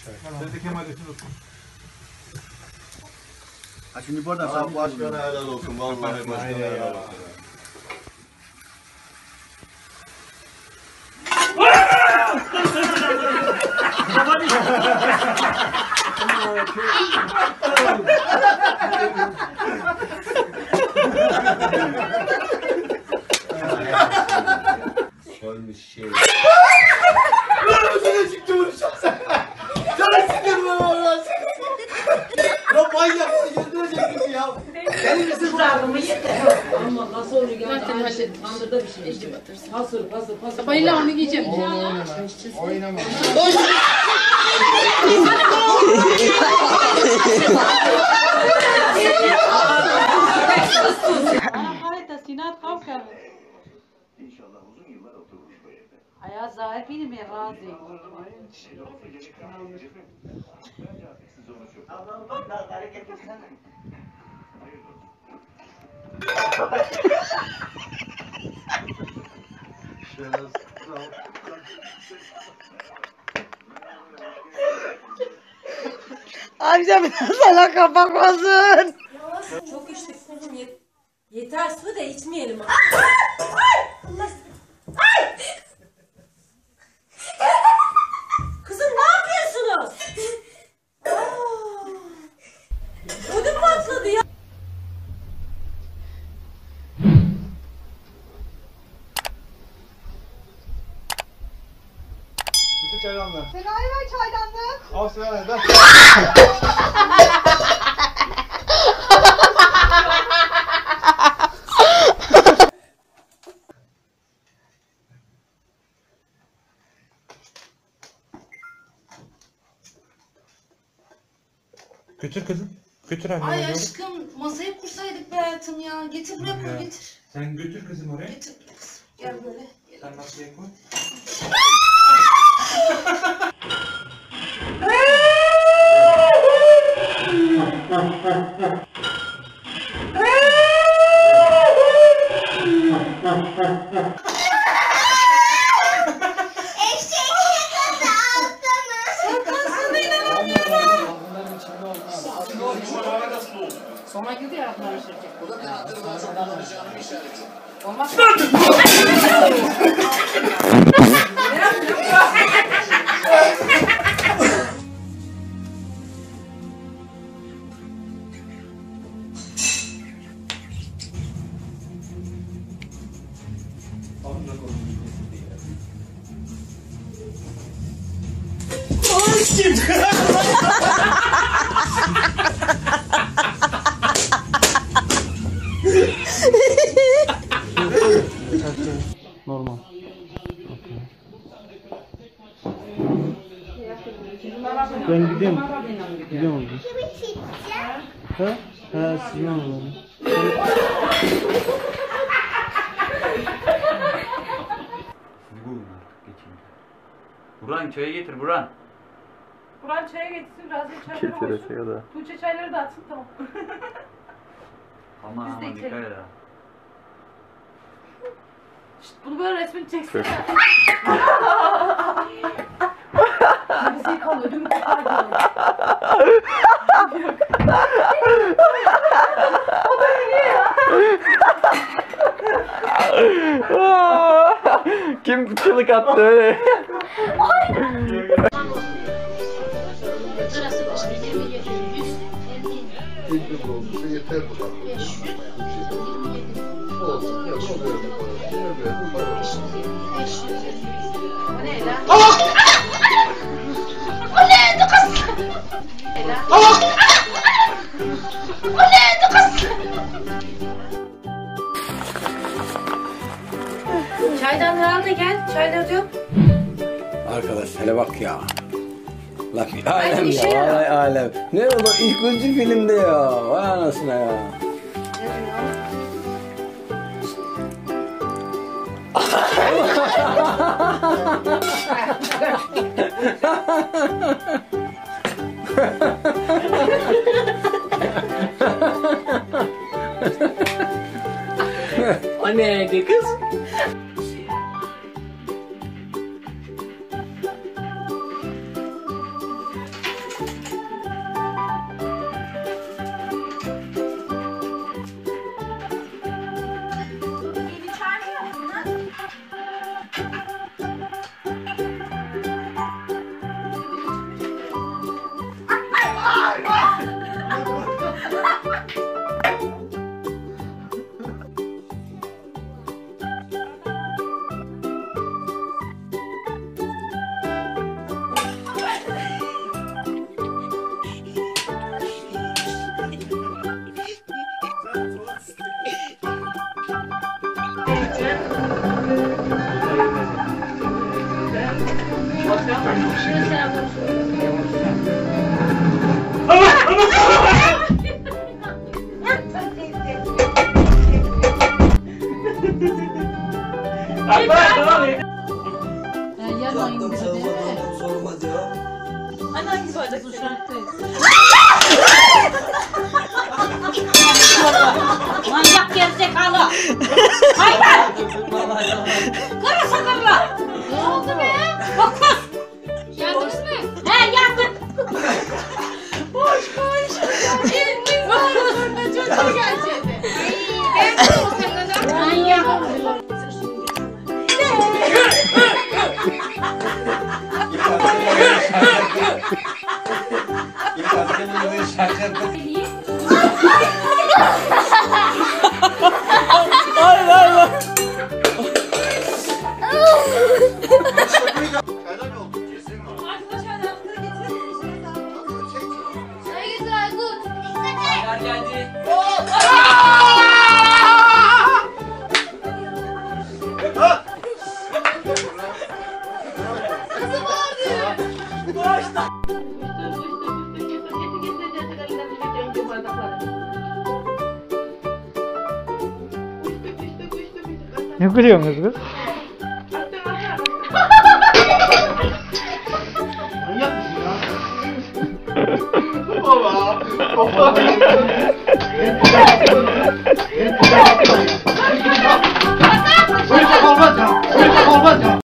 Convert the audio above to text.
Sen de Kemal'desin olsun. Ha şimdi buradan sen başkana helal olsun. Vallahi başkana helal olsun. Ölmüş şey. Sana çıktı vuracağım sen. Sana sıkıntı var seni. Ya manyak öldürecek bizi ya. Benim misin bu adamı yeter. Ama nasıl olur geldi? Andırda bir şey işte. Hasır. Bayıla onu giyeceğim. Oynama. Hayda Sinan kalk. İnşallah uzun yıllar oturmuş bu evde. Ayağı zahir benim ya razıyım. Ablam bak daha hareket etsene. Amca sana kapatmasın. Çok içtik kızım. Yeter su da içmeyelim. Kızım ne yapıyorsunuz? Ödüm patladı ya. Bütün çaydanlar. Fenayı ver çaydanlık. Al Sıra'ya da. Götür kızım. Götür annene. Ay aşkım masaya kursaydık be hayatım ya. Getir buraya koy getir. Sen götür kızım oraya. Getir buraya kızım. Gel böyle. Sen masaya koy. Sonra gidiyor ayakları şirket. Bu da bir hatırlarsın alacağım işareti. Olmaz. Normal. Ben gidiyorum. Gidiyorum orada. Ha? Ha, silmem onları. Burhan çayı getir Burhan. Buran çaya getirsin, biraz da çayları koysun. Tuğçe çayları da atsın, tamam. Aman Biz de aman dikkat içelim. et ha. Şşt, bunu böyle resmini çeksene. Bizi yıkan ödüm kopar diyorum. O da iyi ya. Kim çığlık attı öyle? Bildim olmuşsa yeter bu kadar. Olsun ya ne oluyor? O ne lan? O neydi kız? O neydi kız? Çaydanlığı al da gel, çayları yok. Arkadaş hele bak ya. Lan bir alem bir şey ya. ya. Vay alem. Ne oldu ilk uzun filmde ya. Vay anasına ya. O neydi kız? Yaptım savunmadım sorma diyor. Anne hangisi bardak dışarıdayız? Manyak gerizekalı. Hayvan. Kara sakalla. Ne oldu be? Bakın. Yandınız mı? He yandık. Boş. Biz varız. Çocuğa gelecekti. Ben de o senden manyak. Ne gülüyorsunuz kız?